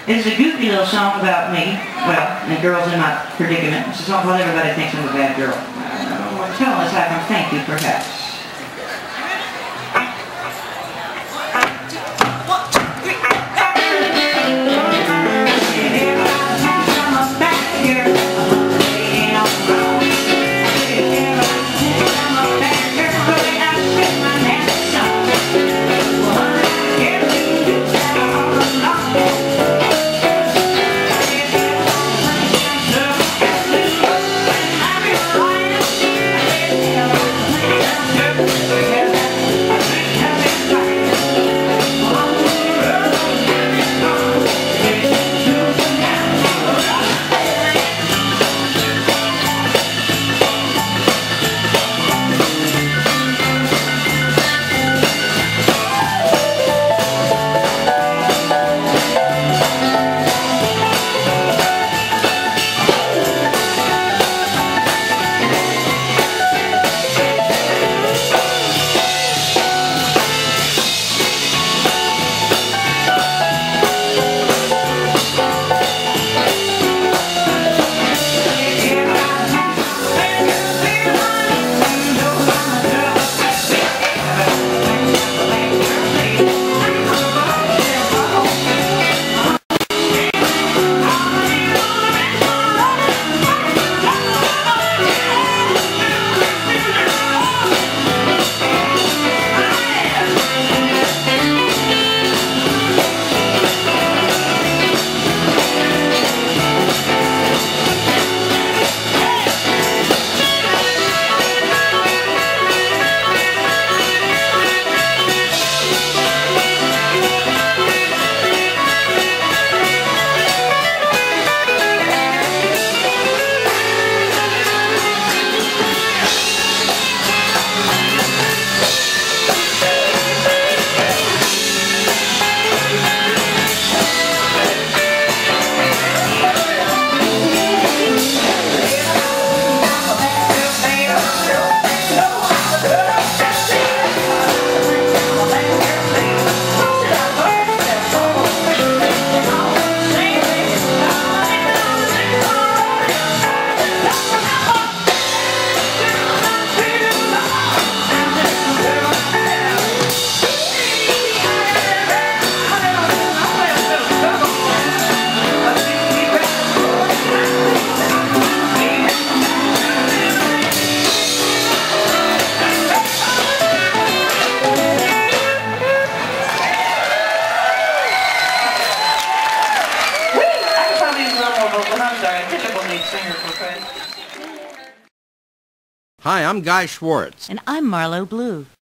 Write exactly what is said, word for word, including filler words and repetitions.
It's a goofy little song about me, well, and girls in my predicament. It's a song called Everybody Thinks I'm a Bad Girl. I don't know what to tell us how I can thank you, perhaps. Hi, I'm Guy Schwartz. And I'm Marlo Blue.